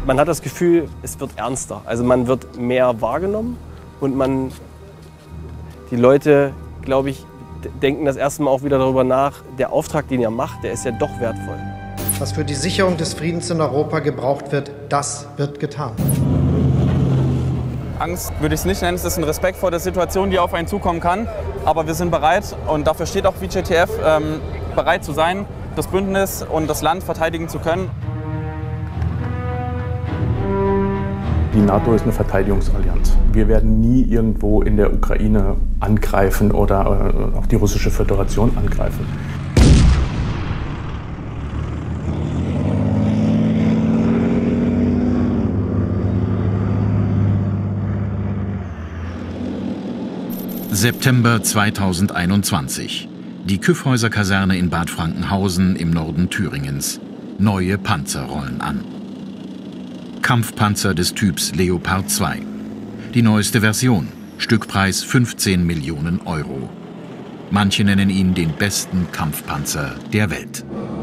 Man hat das Gefühl, es wird ernster. Also man wird mehr wahrgenommen und die Leute, glaube ich, denken das erste Mal auch wieder darüber nach, der Auftrag, den ihr macht, der ist ja doch wertvoll. Was für die Sicherung des Friedens in Europa gebraucht wird, das wird getan. Angst würde ich es nicht nennen, es ist ein Respekt vor der Situation, die auf einen zukommen kann. Aber wir sind bereit und dafür steht auch VJTF, bereit zu sein, das Bündnis und das Land verteidigen zu können. Die NATO ist eine Verteidigungsallianz. Wir werden nie irgendwo in der Ukraine angreifen oder auch die Russische Föderation angreifen. September 2021. Die Kyffhäuser-Kaserne in Bad Frankenhausen im Norden Thüringens. Neue Panzer rollen an. Kampfpanzer des Typs Leopard 2. Die neueste Version. Stückpreis 15 Millionen Euro. Manche nennen ihn den besten Kampfpanzer der Welt.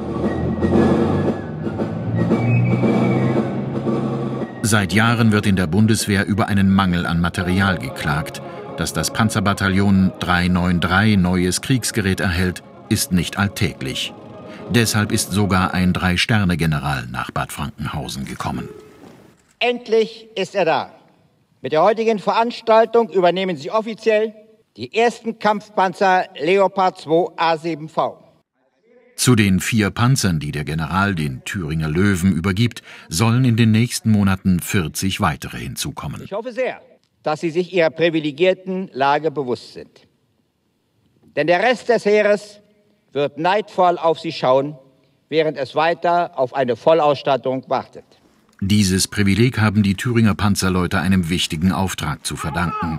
Seit Jahren wird in der Bundeswehr über einen Mangel an Material geklagt. Dass das Panzerbataillon 393 neues Kriegsgerät erhält, ist nicht alltäglich. Deshalb ist sogar ein 3-Sterne-General nach Bad Frankenhausen gekommen. Endlich ist er da. Mit der heutigen Veranstaltung übernehmen Sie offiziell die ersten Kampfpanzer Leopard 2 A7V. Zu den 4 Panzern, die der General den Thüringer Löwen übergibt, sollen in den nächsten Monaten 40 weitere hinzukommen. Ich hoffe sehr, dass Sie sich Ihrer privilegierten Lage bewusst sind. Denn der Rest des Heeres wird neidvoll auf Sie schauen, während es weiter auf eine Vollausstattung wartet. Dieses Privileg haben die Thüringer Panzerleute einem wichtigen Auftrag zu verdanken.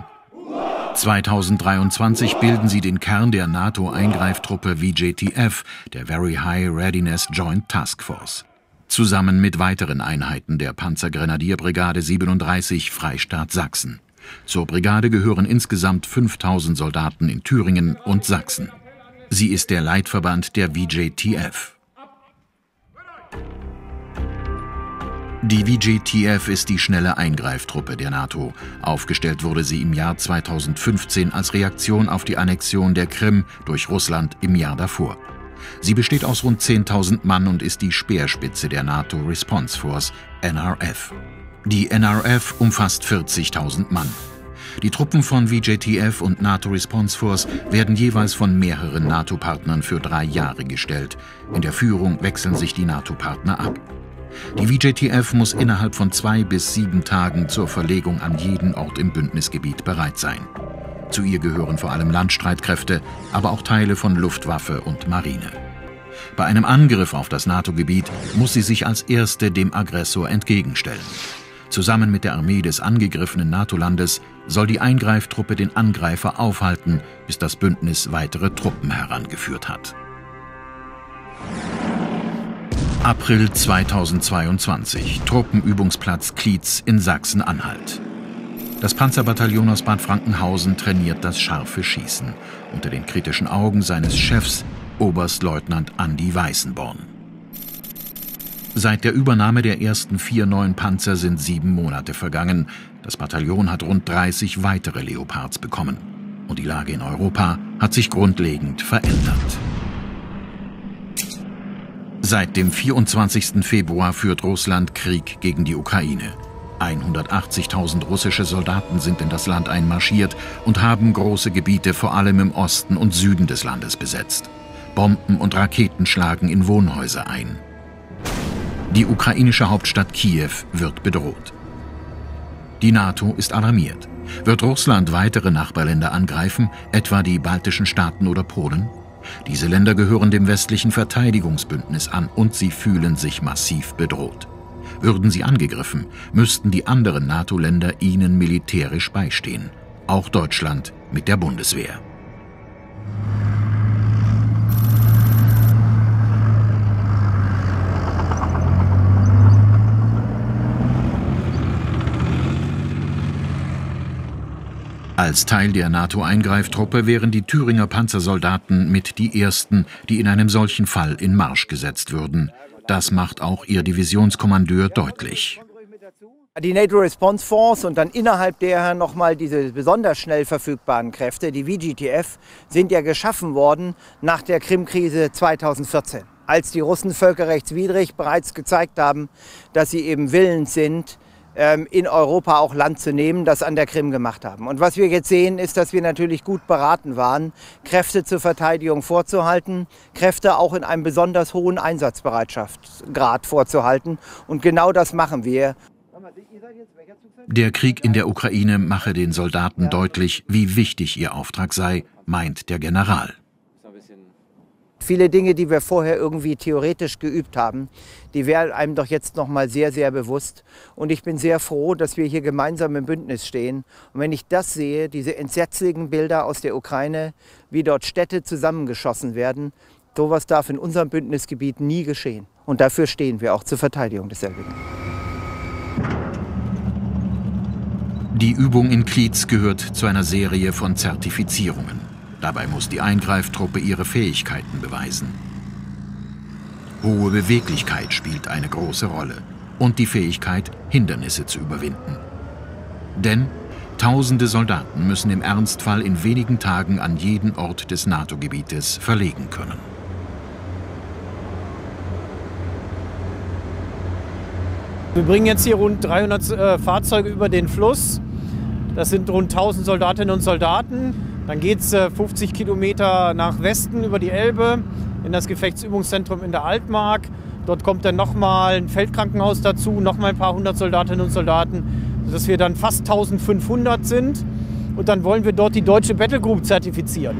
2023 bilden sie den Kern der NATO-Eingreiftruppe VJTF, der Very High Readiness Joint Task Force. Zusammen mit weiteren Einheiten der Panzergrenadierbrigade 37 Freistaat Sachsen. Zur Brigade gehören insgesamt 5000 Soldaten in Thüringen und Sachsen. Sie ist der Leitverband der VJTF. Die VJTF ist die schnelle Eingreiftruppe der NATO. Aufgestellt wurde sie im Jahr 2015 als Reaktion auf die Annexion der Krim durch Russland im Jahr davor. Sie besteht aus rund 10.000 Mann und ist die Speerspitze der NATO Response Force, NRF. Die NRF umfasst 40.000 Mann. Die Truppen von VJTF und NATO Response Force werden jeweils von mehreren NATO-Partnern für 3 Jahre gestellt. In der Führung wechseln sich die NATO-Partner ab. Die VJTF muss innerhalb von 2 bis 7 Tagen zur Verlegung an jeden Ort im Bündnisgebiet bereit sein. Zu ihr gehören vor allem Landstreitkräfte, aber auch Teile von Luftwaffe und Marine. Bei einem Angriff auf das NATO-Gebiet muss sie sich als erste dem Aggressor entgegenstellen. Zusammen mit der Armee des angegriffenen NATO-Landes soll die Eingreiftruppe den Angreifer aufhalten, bis das Bündnis weitere Truppen herangeführt hat. April 2022, Truppenübungsplatz Klietz in Sachsen-Anhalt. Das Panzerbataillon aus Bad Frankenhausen trainiert das scharfe Schießen unter den kritischen Augen seines Chefs, Oberstleutnant Andi Weißenborn. Seit der Übernahme der ersten 4 neuen Panzer sind 7 Monate vergangen. Das Bataillon hat rund 30 weitere Leopards bekommen. Und die Lage in Europa hat sich grundlegend verändert. Seit dem 24. Februar führt Russland Krieg gegen die Ukraine. 180.000 russische Soldaten sind in das Land einmarschiert und haben große Gebiete vor allem im Osten und Süden des Landes besetzt. Bomben und Raketen schlagen in Wohnhäuser ein. Die ukrainische Hauptstadt Kiew wird bedroht. Die NATO ist alarmiert. Wird Russland weitere Nachbarländer angreifen, etwa die baltischen Staaten oder Polen? Diese Länder gehören dem westlichen Verteidigungsbündnis an und sie fühlen sich massiv bedroht. Würden sie angegriffen, müssten die anderen NATO-Länder ihnen militärisch beistehen. Auch Deutschland mit der Bundeswehr. Als Teil der NATO-Eingreiftruppe wären die Thüringer Panzersoldaten mit die ersten, die in einem solchen Fall in Marsch gesetzt würden. Das macht auch ihr Divisionskommandeur deutlich. Die NATO Response Force und dann innerhalb derer nochmal diese besonders schnell verfügbaren Kräfte, die VJTF, sind ja geschaffen worden nach der Krim-Krise 2014. Als die Russen völkerrechtswidrig bereits gezeigt haben, dass sie eben willens sind, in Europa auch Land zu nehmen, das an der Krim gemacht haben. Und was wir jetzt sehen, ist, dass wir natürlich gut beraten waren, Kräfte zur Verteidigung vorzuhalten, Kräfte auch in einem besonders hohen Einsatzbereitschaftsgrad vorzuhalten. Und genau das machen wir. Der Krieg in der Ukraine mache den Soldaten deutlich, wie wichtig ihr Auftrag sei, meint der General. Viele Dinge, die wir vorher irgendwie theoretisch geübt haben, die wären einem doch jetzt noch mal sehr, sehr bewusst. Und ich bin sehr froh, dass wir hier gemeinsam im Bündnis stehen. Und wenn ich das sehe, diese entsetzlichen Bilder aus der Ukraine, wie dort Städte zusammengeschossen werden, sowas darf in unserem Bündnisgebiet nie geschehen. Und dafür stehen wir auch zur Verteidigung desselbigen. Die Übung in Klitz gehört zu einer Serie von Zertifizierungen. Dabei muss die Eingreiftruppe ihre Fähigkeiten beweisen. Hohe Beweglichkeit spielt eine große Rolle und die Fähigkeit, Hindernisse zu überwinden. Denn tausende Soldaten müssen im Ernstfall in wenigen Tagen an jeden Ort des NATO-Gebietes verlegen können. Wir bringen jetzt hier rund 300 Fahrzeuge über den Fluss. Das sind rund 1000 Soldatinnen und Soldaten. Dann geht es 50 Kilometer nach Westen über die Elbe in das Gefechtsübungszentrum in der Altmark. Dort kommt dann nochmal ein Feldkrankenhaus dazu, nochmal ein paar hundert Soldatinnen und Soldaten, sodass wir dann fast 1500 sind. Und dann wollen wir dort die deutsche Battlegroup zertifizieren.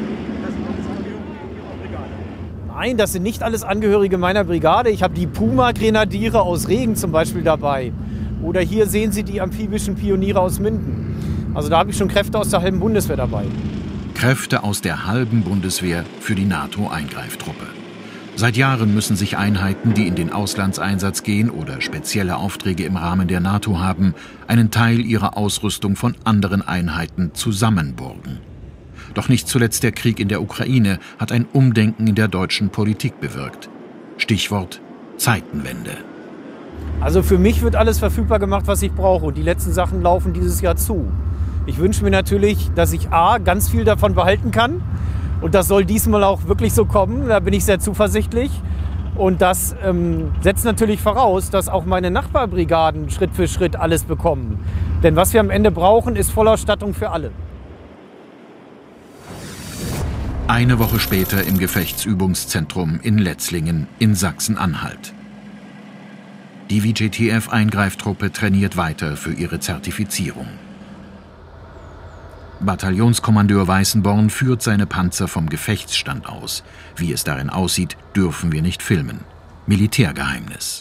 Nein, das sind nicht alles Angehörige meiner Brigade. Ich habe die Puma-Grenadiere aus Regen zum Beispiel dabei. Oder hier sehen Sie die amphibischen Pioniere aus Minden. Also da habe ich schon Kräfte aus der halben Bundeswehr dabei. Kräfte aus der halben Bundeswehr für die NATO-Eingreiftruppe. Seit Jahren müssen sich Einheiten, die in den Auslandseinsatz gehen oder spezielle Aufträge im Rahmen der NATO haben, einen Teil ihrer Ausrüstung von anderen Einheiten zusammenborgen. Doch nicht zuletzt der Krieg in der Ukraine hat ein Umdenken in der deutschen Politik bewirkt. Stichwort Zeitenwende. Also für mich wird alles verfügbar gemacht, was ich brauche. Und die letzten Sachen laufen dieses Jahr zu. Ich wünsche mir natürlich, dass ich ganz viel davon behalten kann. Und das soll diesmal auch wirklich so kommen. Da bin ich sehr zuversichtlich. Und das setzt natürlich voraus, dass auch meine Nachbarbrigaden Schritt für Schritt alles bekommen. Denn was wir am Ende brauchen, ist Vollausstattung für alle. Eine Woche später im Gefechtsübungszentrum in Letzlingen in Sachsen-Anhalt. Die VJTF-Eingreiftruppe trainiert weiter für ihre Zertifizierung. Bataillonskommandeur Weißenborn führt seine Panzer vom Gefechtsstand aus. Wie es darin aussieht, dürfen wir nicht filmen. Militärgeheimnis.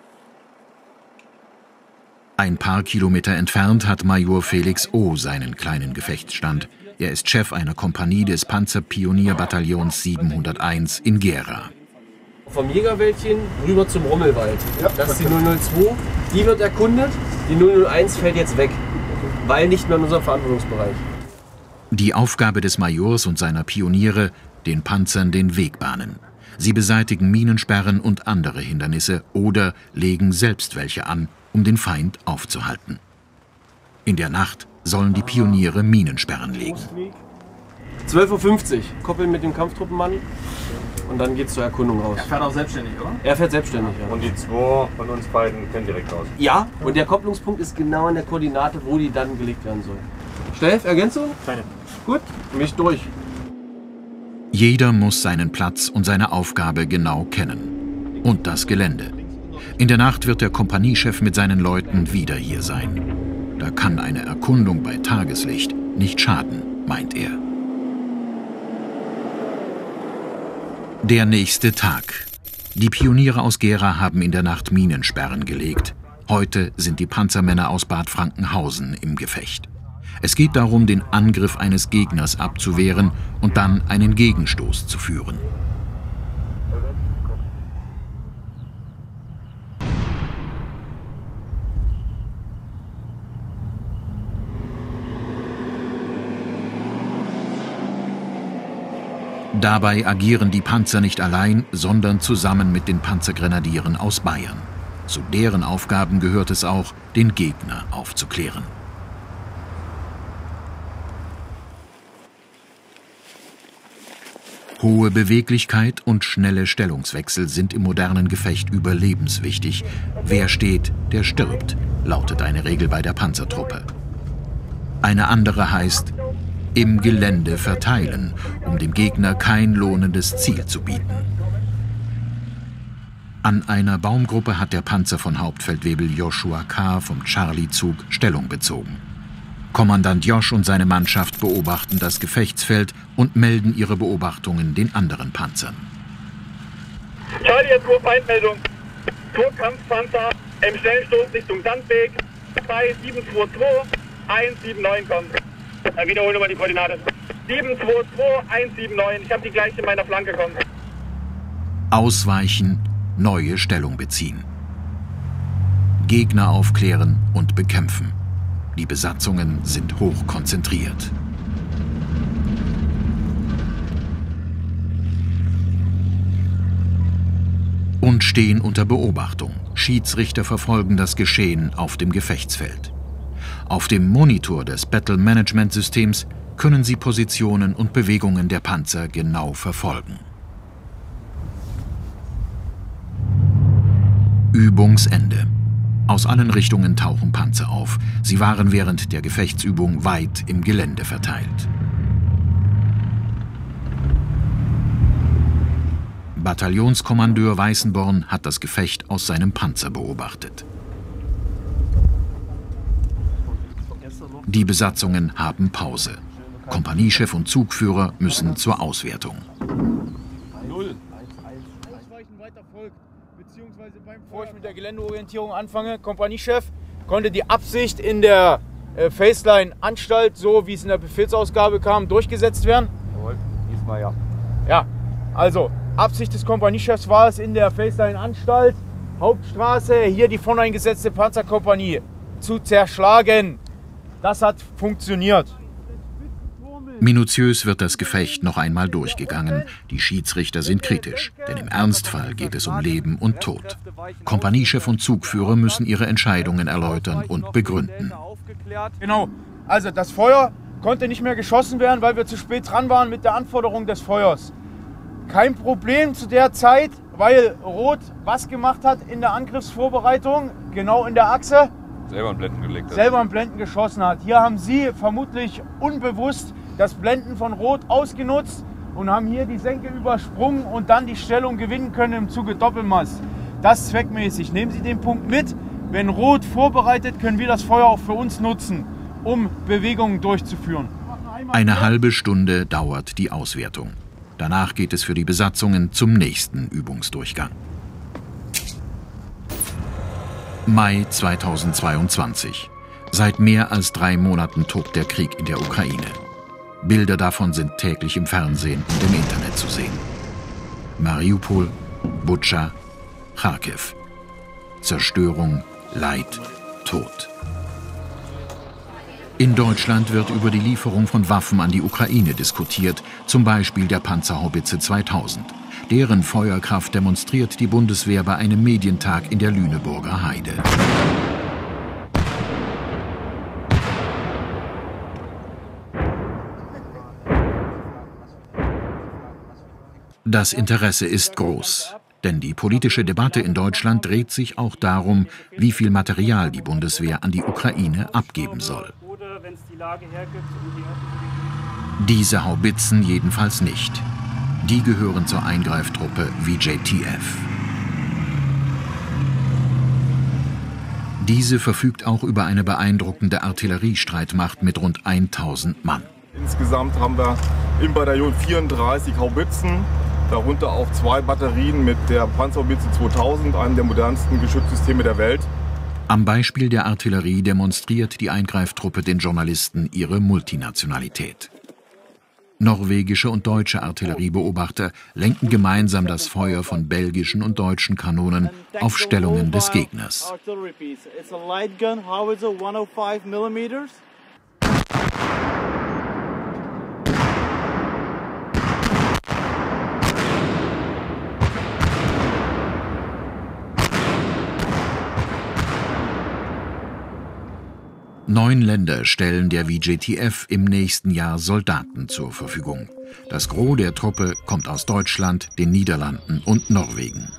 Ein paar Kilometer entfernt hat Major Felix O. seinen kleinen Gefechtsstand. Er ist Chef einer Kompanie des Panzerpionierbataillons 701 in Gera. Vom Jägerwäldchen rüber zum Rummelwald. Das ist die 002. Die wird erkundet. Die 001 fällt jetzt weg, weil nicht mehr in unserem Verantwortungsbereich. Die Aufgabe des Majors und seiner Pioniere, den Panzern den Weg bahnen. Sie beseitigen Minensperren und andere Hindernisse oder legen selbst welche an, um den Feind aufzuhalten. In der Nacht sollen die Pioniere Minensperren legen. 12:50 Uhr, koppeln mit dem Kampftruppenmann und dann geht's zur Erkundung raus. Er fährt auch selbstständig, oder? Er fährt selbstständig, ja. Und die zwei von uns beiden können direkt raus? Ja, und der Kopplungspunkt ist genau an der Koordinate, wo die dann gelegt werden soll. Steff, Ergänzung? Keine. Gut, mich durch. Jeder muss seinen Platz und seine Aufgabe genau kennen. Und das Gelände. In der Nacht wird der Kompaniechef mit seinen Leuten wieder hier sein. Da kann eine Erkundung bei Tageslicht nicht schaden, meint er. Der nächste Tag. Die Pioniere aus Gera haben in der Nacht Minensperren gelegt. Heute sind die Panzermänner aus Bad Frankenhausen im Gefecht. Es geht darum, den Angriff eines Gegners abzuwehren und dann einen Gegenstoß zu führen. Dabei agieren die Panzer nicht allein, sondern zusammen mit den Panzergrenadieren aus Bayern. Zu deren Aufgaben gehört es auch, den Gegner aufzuklären. Hohe Beweglichkeit und schnelle Stellungswechsel sind im modernen Gefecht überlebenswichtig. Wer steht, der stirbt, lautet eine Regel bei der Panzertruppe. Eine andere heißt, im Gelände verteilen, um dem Gegner kein lohnendes Ziel zu bieten. An einer Baumgruppe hat der Panzer von Hauptfeldwebel Joshua K. vom Charlie-Zug Stellung bezogen. Kommandant Josh und seine Mannschaft beobachten das Gefechtsfeld und melden ihre Beobachtungen den anderen Panzern. Charlie, jetzt Feindmeldung. Turkampfpanzer im Schnellstoß Richtung Sandweg. 2722 179 kommt. Wiederholen nochmal die Koordinate. 722 179. Ich habe die gleiche in meiner Flanke kommt. Ausweichen, neue Stellung beziehen. Gegner aufklären und bekämpfen. Die Besatzungen sind hoch konzentriert. Und stehen unter Beobachtung. Schiedsrichter verfolgen das Geschehen auf dem Gefechtsfeld. Auf dem Monitor des Battle Management Systems können sie Positionen und Bewegungen der Panzer genau verfolgen. Übungsende. Aus allen Richtungen tauchen Panzer auf. Sie waren während der Gefechtsübung weit im Gelände verteilt. Bataillonskommandeur Weißenborn hat das Gefecht aus seinem Panzer beobachtet. Die Besatzungen haben Pause. Kompaniechef und Zugführer müssen zur Auswertung. Bevor ich mit der Geländeorientierung anfange, Kompaniechef, konnte die Absicht in der Faceline-Anstalt, so wie es in der Befehlsausgabe kam, durchgesetzt werden? Jawohl, diesmal ja. Ja, also Absicht des Kompaniechefs war es, in der Faceline-Anstalt, Hauptstraße, hier die vorne eingesetzte Panzerkompanie zu zerschlagen. Das hat funktioniert. Minutiös wird das Gefecht noch einmal durchgegangen. Die Schiedsrichter sind kritisch, denn im Ernstfall geht es um Leben und Tod. Kompaniechef und Zugführer müssen ihre Entscheidungen erläutern und begründen. Genau, also das Feuer konnte nicht mehr geschossen werden, weil wir zu spät dran waren mit der Anforderung des Feuers. Kein Problem zu der Zeit, weil Rot was gemacht hat in der Angriffsvorbereitung, genau in der Achse. Selber einen Blenden gelegt hat. Selber einen Blenden geschossen hat. Hier haben Sie vermutlich unbewusst das Blenden von Rot ausgenutzt und haben hier die Senke übersprungen und dann die Stellung gewinnen können im Zuge Doppelmaß. Das zweckmäßig. Nehmen Sie den Punkt mit. Wenn Rot vorbereitet, können wir das Feuer auch für uns nutzen, um Bewegungen durchzuführen. Eine halbe Stunde dauert die Auswertung. Danach geht es für die Besatzungen zum nächsten Übungsdurchgang. Mai 2022. Seit mehr als 3 Monaten tobt der Krieg in der Ukraine. Bilder davon sind täglich im Fernsehen und im Internet zu sehen. Mariupol, Butscha, Charkiw. Zerstörung, Leid, Tod. In Deutschland wird über die Lieferung von Waffen an die Ukraine diskutiert, zum Beispiel der Panzerhaubitze 2000. Deren Feuerkraft demonstriert die Bundeswehr bei einem Medientag in der Lüneburger Heide. Das Interesse ist groß, denn die politische Debatte in Deutschland dreht sich auch darum, wie viel Material die Bundeswehr an die Ukraine abgeben soll. Diese Haubitzen jedenfalls nicht. Die gehören zur Eingreiftruppe VJTF. Diese verfügt auch über eine beeindruckende Artilleriestreitmacht mit rund 1000 Mann. Insgesamt haben wir im Bataillon 34 Haubitzen, darunter auch 2 Batterien mit der Panzerhaubitze 2000, einem der modernsten Geschützsysteme der Welt. Am Beispiel der Artillerie demonstriert die Eingreiftruppe den Journalisten ihre Multinationalität. Norwegische und deutsche Artilleriebeobachter lenken gemeinsam das Feuer von belgischen und deutschen Kanonen auf Stellungen des Gegners. 9 Länder stellen der VJTF im nächsten Jahr Soldaten zur Verfügung. Das Gros der Truppe kommt aus Deutschland, den Niederlanden und Norwegen.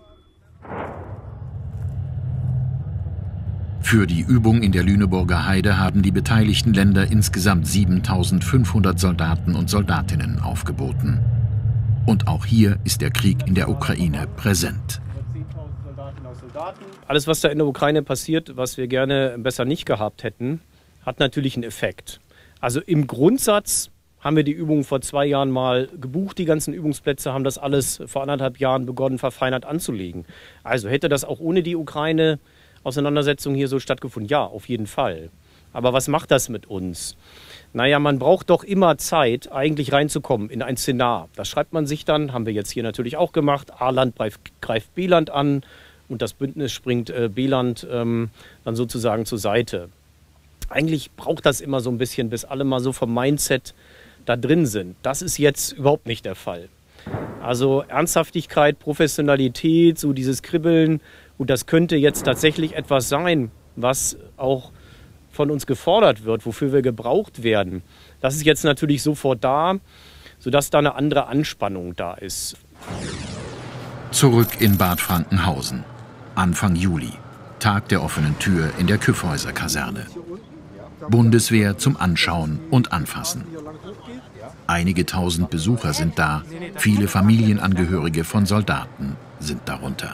Für die Übung in der Lüneburger Heide haben die beteiligten Länder insgesamt 7.500 Soldaten und Soldatinnen aufgeboten. Und auch hier ist der Krieg in der Ukraine präsent. Alles, was da in der Ukraine passiert, was wir gerne besser nicht gehabt hätten, hat natürlich einen Effekt. Also im Grundsatz haben wir die Übungen vor 2 Jahren mal gebucht, die ganzen Übungsplätze, haben das alles vor 1,5 Jahren begonnen, verfeinert anzulegen. Also hätte das auch ohne die Ukraine-Auseinandersetzung hier so stattgefunden? Ja, auf jeden Fall. Aber was macht das mit uns? Naja, man braucht doch immer Zeit, eigentlich reinzukommen in ein Szenar. Das schreibt man sich dann, haben wir jetzt hier natürlich auch gemacht. A-Land greift B-Land an und das Bündnis springt B-Land dann sozusagen zur Seite. Eigentlich braucht das immer so ein bisschen, bis alle mal so vom Mindset da drin sind. Das ist jetzt überhaupt nicht der Fall. Also Ernsthaftigkeit, Professionalität, so dieses Kribbeln, und das könnte jetzt tatsächlich etwas sein, was auch von uns gefordert wird, wofür wir gebraucht werden. Das ist jetzt natürlich sofort da, sodass da eine andere Anspannung da ist. Zurück in Bad Frankenhausen. Anfang Juli. Tag der offenen Tür in der Kyffhäuser-Kaserne. Bundeswehr zum Anschauen und Anfassen. Einige tausend Besucher sind da. Viele Familienangehörige von Soldaten sind darunter.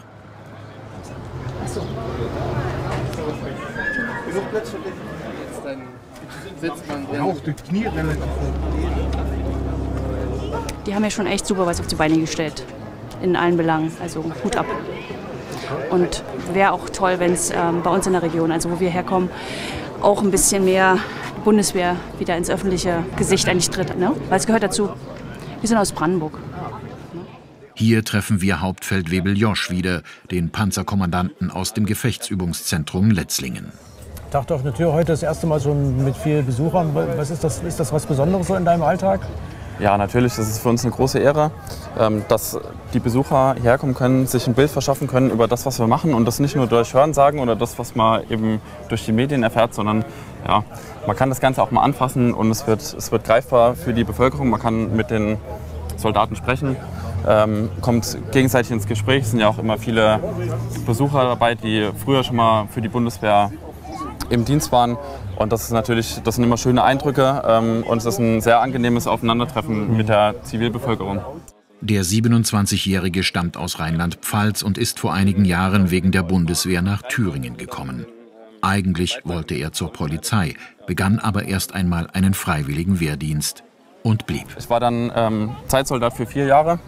Die haben ja schon echt super was auf die Beine gestellt. In allen Belangen. Also Hut ab. Und wäre auch toll, wenn es bei uns in der Region, also wo wir herkommen, auch ein bisschen mehr Bundeswehr wieder ins öffentliche Gesicht eigentlich tritt. Ne? Weil es gehört dazu. Wir sind aus Brandenburg. Hier treffen wir Hauptfeldwebel Josch wieder, den Panzerkommandanten aus dem Gefechtsübungszentrum Letzlingen. Tag auf der Tür heute das erste Mal schon mit vielen Besuchern. Was ist das was Besonderes so in deinem Alltag? Ja, natürlich, das ist für uns eine große Ehre, dass die Besucher hierher kommen können, sich ein Bild verschaffen können über das, was wir machen, und das nicht nur durch Hörensagen oder das, was man eben durch die Medien erfährt, sondern ja, man kann das Ganze auch mal anfassen und es wird greifbar für die Bevölkerung. Man kann mit den Soldaten sprechen, kommt gegenseitig ins Gespräch. Es sind ja auch immer viele Besucher dabei, die früher schon mal für die Bundeswehr im Dienst waren. Und das sind immer schöne Eindrücke und es ist ein sehr angenehmes Aufeinandertreffen mit der Zivilbevölkerung. Der 27-Jährige stammt aus Rheinland-Pfalz und ist vor einigen Jahren wegen der Bundeswehr nach Thüringen gekommen. Eigentlich wollte er zur Polizei, begann aber erst einmal einen freiwilligen Wehrdienst und blieb. Ich war dann Zeitsoldat für 4 Jahre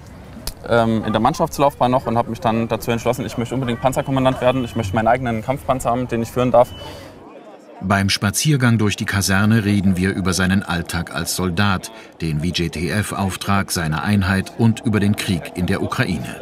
in der Mannschaftslaufbahn noch und habe mich dann dazu entschlossen, ich möchte unbedingt Panzerkommandant werden. Ich möchte meinen eigenen Kampfpanzer haben, den ich führen darf. Beim Spaziergang durch die Kaserne reden wir über seinen Alltag als Soldat, den VJTF-Auftrag seiner Einheit und über den Krieg in der Ukraine.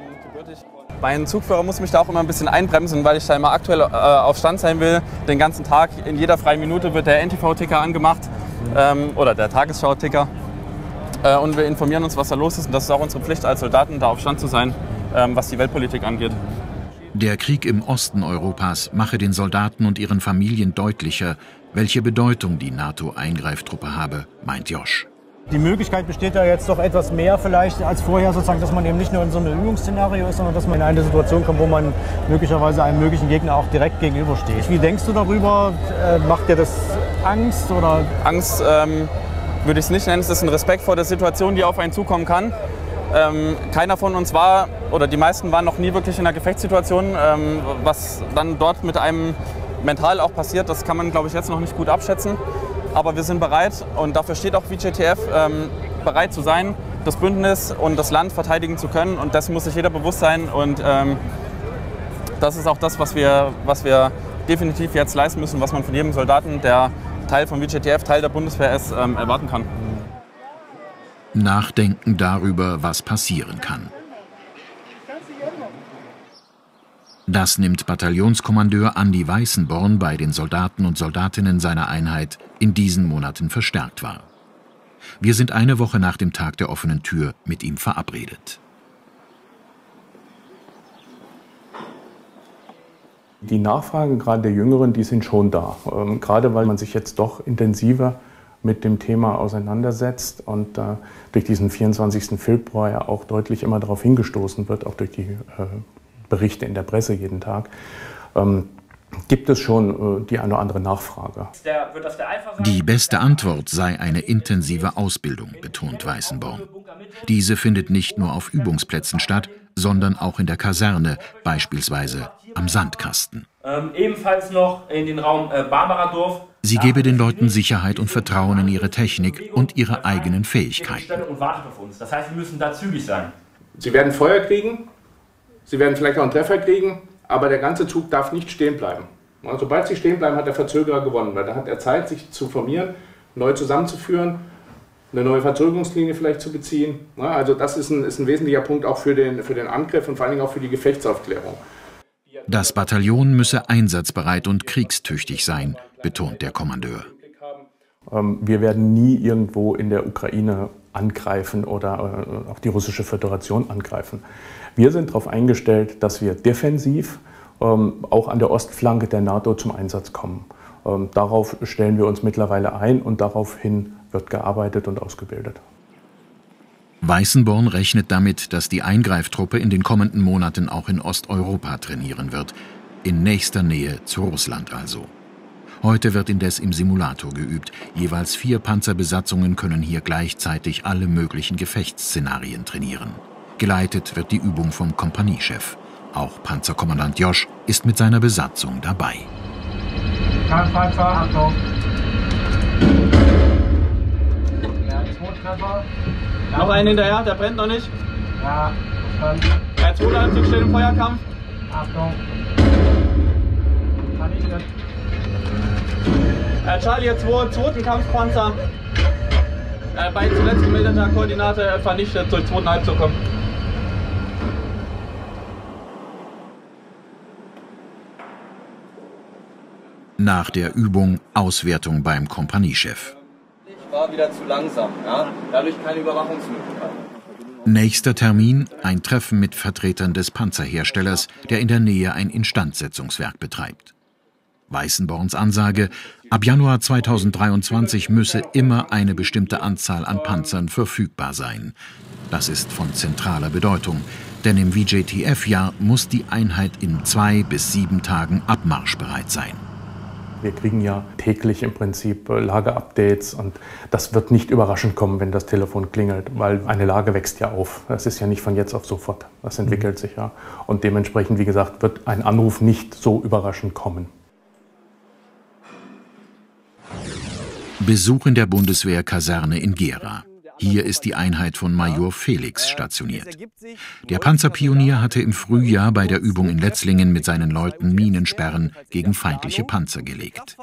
Mein Zugführer muss mich da auch immer ein bisschen einbremsen, weil ich da immer aktuell auf Stand sein will. Den ganzen Tag, in jeder freien Minute wird der NTV-Ticker angemacht oder der Tagesschau-Ticker. Und wir informieren uns, was da los ist. Und das ist auch unsere Pflicht als Soldaten, da auf Stand zu sein, was die Weltpolitik angeht. Der Krieg im Osten Europas mache den Soldaten und ihren Familien deutlicher, welche Bedeutung die NATO-Eingreiftruppe habe, meint Josch. Die Möglichkeit besteht ja jetzt doch etwas mehr vielleicht als vorher, sozusagen, dass man eben nicht nur in so einem Übungsszenario ist, sondern dass man in eine Situation kommt, wo man möglicherweise einem möglichen Gegner auch direkt gegenübersteht. Wie denkst du darüber? Macht dir das Angst? Oder? Angst würde ich es nicht nennen. Es ist ein Respekt vor der Situation, die auf einen zukommen kann. Keiner von uns war, oder die meisten waren noch nie wirklich in einer Gefechtssituation. Was dann dort mit einem mental auch passiert, das kann man, glaube ich, jetzt noch nicht gut abschätzen. Aber wir sind bereit, und dafür steht auch VJTF, bereit zu sein, das Bündnis und das Land verteidigen zu können. Und das muss sich jeder bewusst sein. Und das ist auch das, was wir definitiv jetzt leisten müssen, was man von jedem Soldaten, der Teil von VJTF, Teil der Bundeswehr ist, erwarten kann. Nachdenken darüber, was passieren kann. Das nimmt Bataillonskommandeur Andi Weißenborn bei den Soldaten und Soldatinnen seiner Einheit in diesen Monaten verstärkt wahr. Wir sind eine Woche nach dem Tag der offenen Tür mit ihm verabredet. Die Nachfragen gerade der Jüngeren, die sind schon da. Gerade weil man sich jetzt doch intensiver mit dem Thema auseinandersetzt und durch diesen 24. Februar ja auch deutlich immer darauf hingestoßen wird, auch durch die Berichte in der Presse jeden Tag, gibt es schon die eine oder andere Nachfrage. Die beste Antwort sei eine intensive Ausbildung, betont Weißenborn. Diese findet nicht nur auf Übungsplätzen statt, sondern auch in der Kaserne, beispielsweise am Sandkasten. Ebenfalls noch in den Raum Barbaradorf. Sie gebe den Leuten Sicherheit und Vertrauen in ihre Technik und ihre eigenen Fähigkeiten. Und wartet auf uns. Das heißt, wir müssen da zügig sein. Sie werden Feuer kriegen, Sie werden vielleicht auch einen Treffer kriegen, aber der ganze Zug darf nicht stehen bleiben. Sobald Sie stehen bleiben, hat der Verzögerer gewonnen, weil da hat er Zeit, sich zu formieren, neu zusammenzuführen, eine neue Verzögerungslinie vielleicht zu beziehen. Also das ist ein wesentlicher Punkt auch für den Angriff und vor allen Dingen auch für die Gefechtsaufklärung. Das Bataillon müsse einsatzbereit und kriegstüchtig sein, betont der Kommandeur. Wir werden nie irgendwo in der Ukraine angreifen oder auch die Russische Föderation angreifen. Wir sind darauf eingestellt, dass wir defensiv auch an der Ostflanke der NATO zum Einsatz kommen. Darauf stellen wir uns mittlerweile ein und daraufhin wird gearbeitet und ausgebildet. Weißenborn rechnet damit, dass die Eingreiftruppe in den kommenden Monaten auch in Osteuropa trainieren wird. In nächster Nähe zu Russland also. Heute wird indes im Simulator geübt. Jeweils 4 Panzerbesatzungen können hier gleichzeitig alle möglichen Gefechtsszenarien trainieren. Geleitet wird die Übung vom Kompaniechef. Auch Panzerkommandant Josch ist mit seiner Besatzung dabei. Kampfpanzer, Achtung! Noch einen hinterher, der brennt noch nicht. Ja, verstanden. Der Zweiter steht im Feuerkampf. Achtung! Vernichtet. Charlie 2, zweiten Kampfpanzer. Bei zuletzt gemeldeter Koordinate vernichtet, durch zweiten Halbzug kommen. Nach der Übung Auswertung beim Kompaniechef. War wieder zu langsam, ja? Dadurch keine Überwachungsmöglichkeit. Nächster Termin, ein Treffen mit Vertretern des Panzerherstellers, der in der Nähe ein Instandsetzungswerk betreibt. Weißenborns Ansage, ab Januar 2023 müsse immer eine bestimmte Anzahl an Panzern verfügbar sein. Das ist von zentraler Bedeutung, denn im VJTF-Jahr muss die Einheit in 2 bis 7 Tagen abmarschbereit sein. Wir kriegen ja täglich im Prinzip Lageupdates und das wird nicht überraschend kommen, wenn das Telefon klingelt, weil eine Lage wächst ja auf. Das ist ja nicht von jetzt auf sofort, das entwickelt sich ja. Und dementsprechend, wie gesagt, wird ein Anruf nicht so überraschend kommen. Besuch in der Bundeswehrkaserne in Gera. Hier ist die Einheit von Major Felix stationiert. Der Panzerpionier hatte im Frühjahr bei der Übung in Letzlingen mit seinen Leuten Minensperren gegen feindliche Panzer gelegt.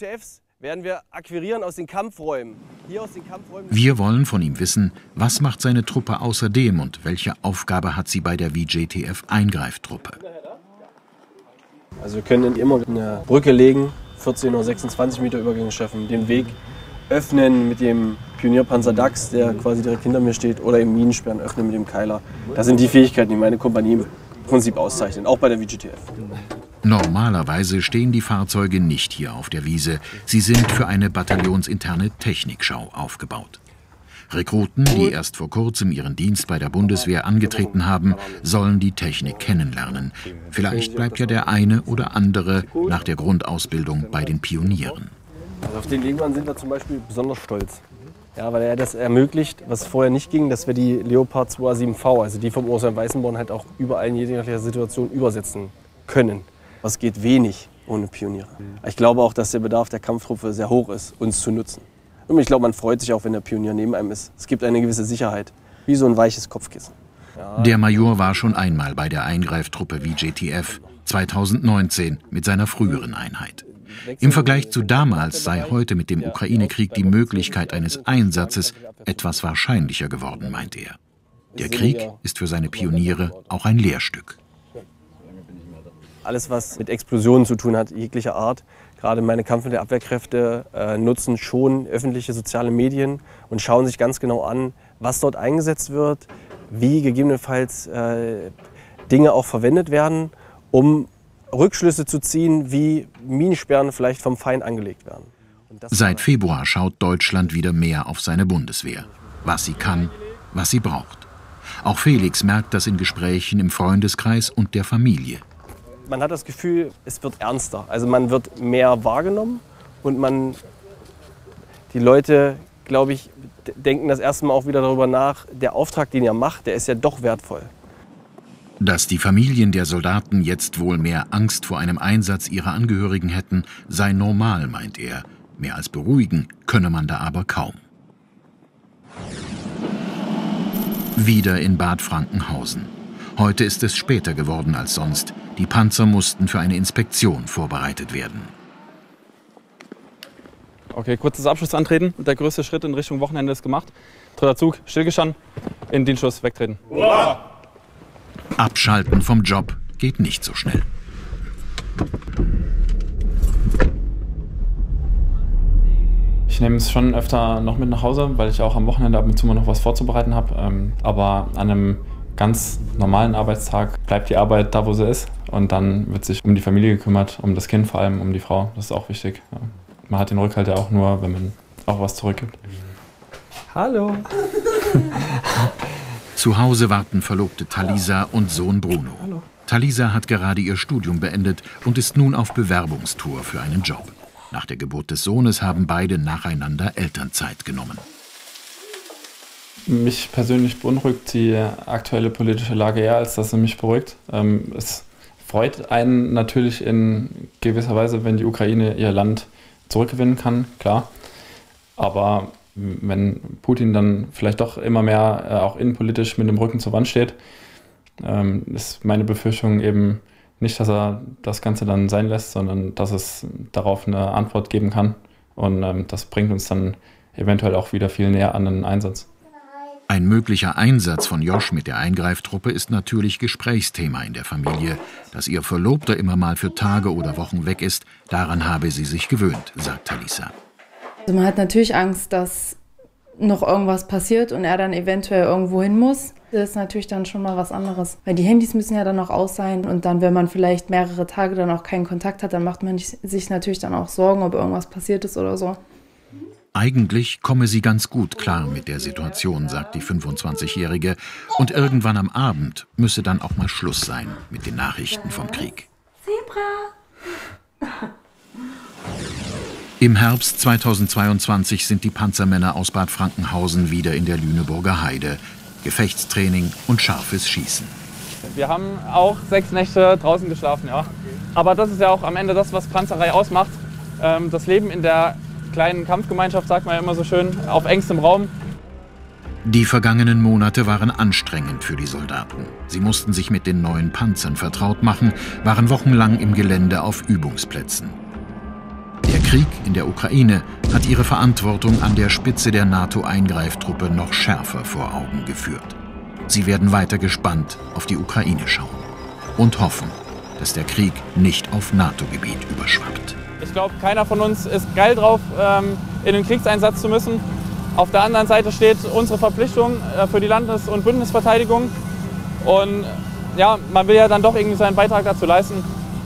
Wir wollen von ihm wissen, was macht seine Truppe außerdem und welche Aufgabe hat sie bei der VJTF-Eingreiftruppe. Also wir können immer eine Brücke legen, 14 oder 26 Meter Übergänge schaffen, den Weg öffnen mit dem Pionierpanzer Dachs, der quasi direkt hinter mir steht, oder eben Minensperren öffnen mit dem Keiler. Das sind die Fähigkeiten, die meine Kompanie im Prinzip auszeichnen, auch bei der VJTF. Normalerweise stehen die Fahrzeuge nicht hier auf der Wiese. Sie sind für eine bataillonsinterne Technikschau aufgebaut. Rekruten, die erst vor kurzem ihren Dienst bei der Bundeswehr angetreten haben, sollen die Technik kennenlernen. Vielleicht bleibt ja der eine oder andere nach der Grundausbildung bei den Pionieren. Also auf den Leguan sind wir zum Beispiel besonders stolz. Ja, weil er das ermöglicht, was vorher nicht ging, dass wir die Leopard 2A7V, also die vom Urs Weißenborn, halt auch überall in jeder Situation übersetzen können. Was geht wenig ohne Pioniere. Ich glaube auch, dass der Bedarf der Kampftruppe sehr hoch ist, uns zu nutzen. Und ich glaube, man freut sich auch, wenn der Pionier neben einem ist. Es gibt eine gewisse Sicherheit, wie so ein weiches Kopfkissen. Ja. Der Major war schon einmal bei der Eingreiftruppe VJTF 2019 mit seiner früheren Einheit. Im Vergleich zu damals sei heute mit dem Ukraine-Krieg die Möglichkeit eines Einsatzes etwas wahrscheinlicher geworden, meint er. Der Krieg ist für seine Pioniere auch ein Lehrstück. Alles, was mit Explosionen zu tun hat, jeglicher Art, gerade meine Kampf- und Abwehrkräfte nutzen schon öffentliche soziale Medien und schauen sich ganz genau an, was dort eingesetzt wird, wie gegebenenfalls Dinge auch verwendet werden, um Rückschlüsse zu ziehen, wie Minensperren vielleicht vom Feind angelegt werden. Seit Februar schaut Deutschland wieder mehr auf seine Bundeswehr. Was sie kann, was sie braucht. Auch Felix merkt das in Gesprächen im Freundeskreis und der Familie. Man hat das Gefühl, es wird ernster. Also man wird mehr wahrgenommen und die Leute, glaube ich, denken das erste Mal auch wieder darüber nach, der Auftrag, den ihr macht, der ist ja doch wertvoll. Dass die Familien der Soldaten jetzt wohl mehr Angst vor einem Einsatz ihrer Angehörigen hätten, sei normal, meint er. Mehr als beruhigen könne man da aber kaum. Wieder in Bad Frankenhausen. Heute ist es später geworden als sonst. Die Panzer mussten für eine Inspektion vorbereitet werden. Okay, kurzes Abschlussantreten. Der größte Schritt in Richtung Wochenende ist gemacht. Dritter Zug, stillgestanden, in Dienstschuss wegtreten. Uah! Abschalten vom Job geht nicht so schnell. Ich nehme es schon öfter noch mit nach Hause, weil ich auch am Wochenende ab und zu mal noch was vorzubereiten habe. Aber an einem ganz normalen Arbeitstag bleibt die Arbeit da, wo sie ist. Und dann wird sich um die Familie gekümmert, um das Kind vor allem, um die Frau. Das ist auch wichtig. Ja. Man hat den Rückhalt ja auch nur, wenn man auch was zurückgibt. Hallo. Zu Hause warten Verlobte Talisa und Sohn Bruno. Hallo. Talisa hat gerade ihr Studium beendet und ist nun auf Bewerbungstour für einen Job. Nach der Geburt des Sohnes haben beide nacheinander Elternzeit genommen. Mich persönlich beunruhigt die aktuelle politische Lage eher, als dass sie mich beruhigt. Es freut einen natürlich in gewisser Weise, wenn die Ukraine ihr Land zurückgewinnen kann, klar. Aber wenn Putin dann vielleicht doch immer mehr auch innenpolitisch mit dem Rücken zur Wand steht, ist meine Befürchtung eben nicht, dass er das Ganze dann sein lässt, sondern dass es darauf eine Antwort geben kann. Und das bringt uns dann eventuell auch wieder viel näher an einen Einsatz. Ein möglicher Einsatz von Josh mit der Eingreiftruppe ist natürlich Gesprächsthema in der Familie. Dass ihr Verlobter immer mal für Tage oder Wochen weg ist, daran habe sie sich gewöhnt, sagt Talisa. Also man hat natürlich Angst, dass noch irgendwas passiert und er dann eventuell irgendwo hin muss. Das ist natürlich dann schon mal was anderes. Weil die Handys müssen ja dann noch aus sein und dann, wenn man vielleicht mehrere Tage dann auch keinen Kontakt hat, dann macht man sich natürlich dann auch Sorgen, ob irgendwas passiert ist oder so. Eigentlich komme sie ganz gut klar mit der Situation, sagt die 25-Jährige. Und irgendwann am Abend müsse dann auch mal Schluss sein mit den Nachrichten vom Krieg. Zebra! Im Herbst 2022 sind die Panzermänner aus Bad Frankenhausen wieder in der Lüneburger Heide. Gefechtstraining und scharfes Schießen. Wir haben auch 6 Nächte draußen geschlafen, ja. Aber das ist ja auch am Ende das, was Panzerei ausmacht. Das Leben in der kleinen Kampfgemeinschaft, sagt man ja immer so schön, auf engstem Raum. Die vergangenen Monate waren anstrengend für die Soldaten. Sie mussten sich mit den neuen Panzern vertraut machen, waren wochenlang im Gelände auf Übungsplätzen. Der Krieg in der Ukraine hat ihre Verantwortung an der Spitze der NATO-Eingreiftruppe noch schärfer vor Augen geführt. Sie werden weiter gespannt auf die Ukraine schauen und hoffen, dass der Krieg nicht auf NATO-Gebiet überschwappt. Ich glaube, keiner von uns ist geil drauf, in den Kriegseinsatz zu müssen. Auf der anderen Seite steht unsere Verpflichtung für die Landes- und Bündnisverteidigung. Und ja, man will ja dann doch irgendwie seinen Beitrag dazu leisten.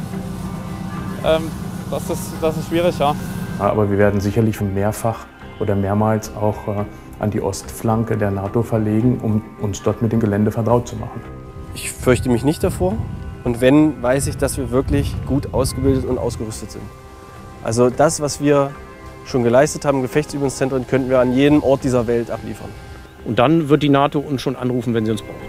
Das ist schwierig, ja. Aber wir werden sicherlich mehrfach oder mehrmals auch an die Ostflanke der NATO verlegen, um uns dort mit dem Gelände vertraut zu machen. Ich fürchte mich nicht davor. Und wenn, weiß ich, dass wir wirklich gut ausgebildet und ausgerüstet sind. Also das, was wir schon geleistet haben, Gefechtsübungszentren, könnten wir an jedem Ort dieser Welt abliefern. Und dann wird die NATO uns schon anrufen, wenn sie uns braucht.